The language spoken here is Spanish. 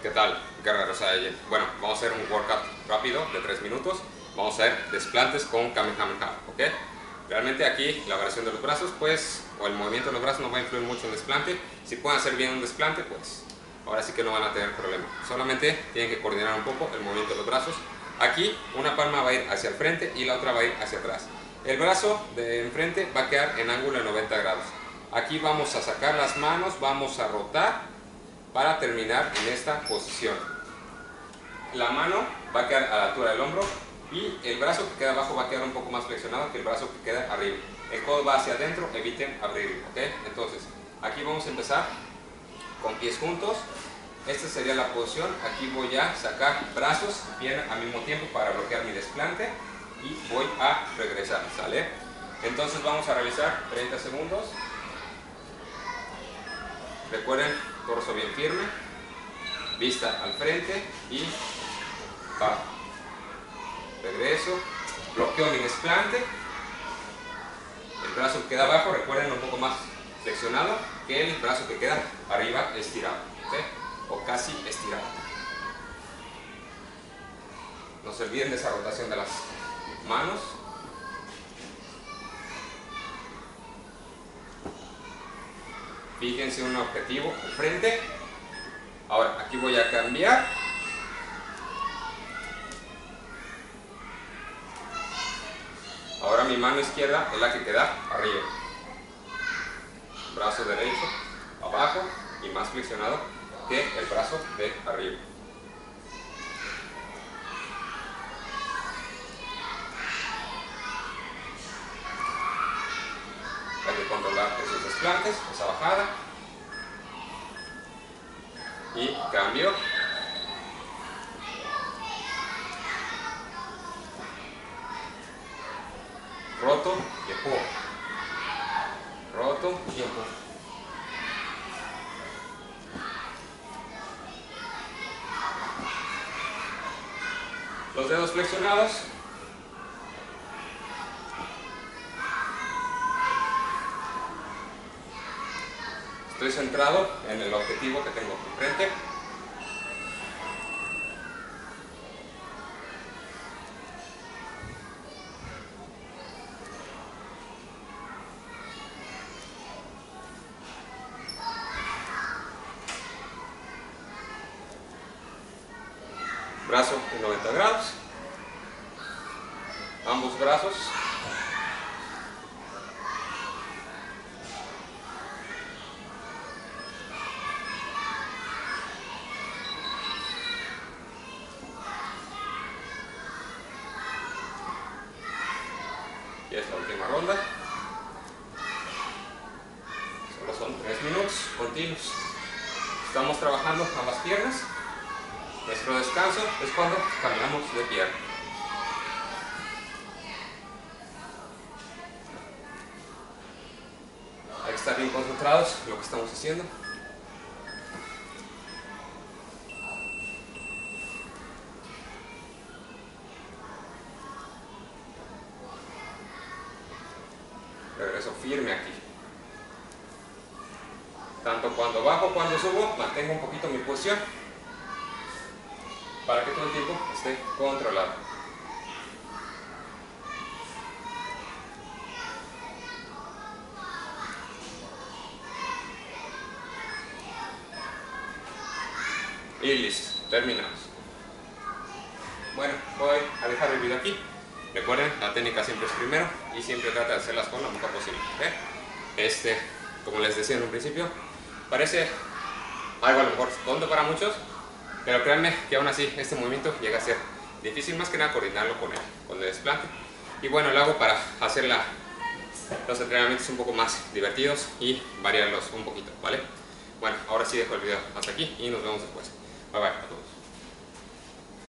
¿Qué tal, guerreros? Bueno, vamos a hacer un workout rápido de 3 minutos. Vamos a hacer desplantes con Kamehameha, ¿ok? Realmente aquí la variación de los brazos, pues, o el movimiento de los brazos no va a influir mucho en el desplante. Si pueden hacer bien un desplante, pues, ahora sí que no van a tener problema. Solamente tienen que coordinar un poco el movimiento de los brazos. Aquí una palma va a ir hacia el frente y la otra va a ir hacia atrás. El brazo de enfrente va a quedar en ángulo de 90 grados. Aquí vamos a sacar las manos, vamos a rotar para terminar en esta posición. La mano va a quedar a la altura del hombro y el brazo que queda abajo va a quedar un poco más flexionado que el brazo que queda arriba. El codo va hacia adentro, eviten abrir, ¿ok? Entonces, aquí vamos a empezar con pies juntos. Esta sería la posición. Aquí voy a sacar brazos bien al mismo tiempo para bloquear mi desplante y voy a regresar, ¿sale? Entonces vamos a realizar 30 segundos. Recuerden, torso bien firme, vista al frente y bajo. Regreso, bloqueo mi desplante. El brazo que queda abajo, recuerden, un poco más flexionado que el brazo que queda arriba estirado, ¿okay? O casi estirado. No se olviden de esa rotación de las manos. Fíjense un objetivo al frente. Ahora, aquí voy a cambiar. Ahora mi mano izquierda es la que queda arriba. Brazo derecho abajo y más flexionado que el brazo de arriba. Hay que controlar esos desplantes, esa bajada. Y cambio. Roto y empujo. Roto y empujo. Los dedos flexionados. Estoy centrado en el objetivo que tengo enfrente. Brazo en 90 grados. Ambos brazos. Y es la última ronda. Solo son 3 minutos continuos. Estamos trabajando ambas piernas. Nuestro descanso es cuando caminamos de pierna. Hay que estar bien concentrados en lo que estamos haciendo. Regreso firme aquí. Tanto cuando bajo, cuando subo, mantengo un poquito mi posición para que todo el tiempo esté controlado. Y listo, terminamos. Bueno, voy a dejar el video aquí. Recuerden, la técnica siempre es primero y siempre trata de hacerlas con lo mejor posible, ¿okay? Como les decía en un principio, parece algo a lo mejor tonto para muchos, pero créanme que aún así este movimiento llega a ser difícil, más que nada coordinarlo con el desplante. Y bueno, lo hago para hacer los entrenamientos un poco más divertidos y variarlos un poquito, ¿vale? Bueno, ahora sí dejo el video hasta aquí y nos vemos después. Bye bye a todos.